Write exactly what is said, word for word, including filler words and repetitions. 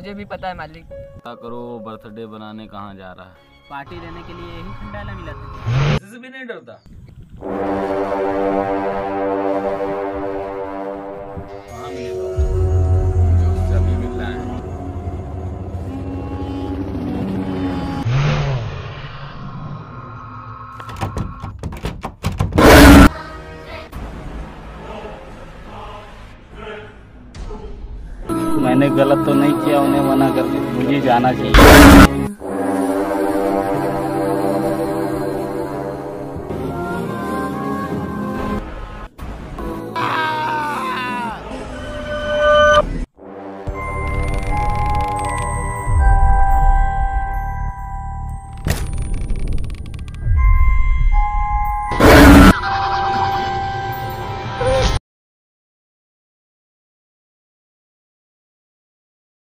मुझे भी पता है मालिक। क्या करो, बर्थडे बनाने कहाँ जा रहा है? पार्टी देने के लिए यही खंडाला मिला था। किसी से भी नहीं डरता। कहाँ मिलेगा? मुझे उससे अभी मिलना है। मैंने गलत तो नहीं किया उन्हें मना करके, मुझे जाना चाहिए।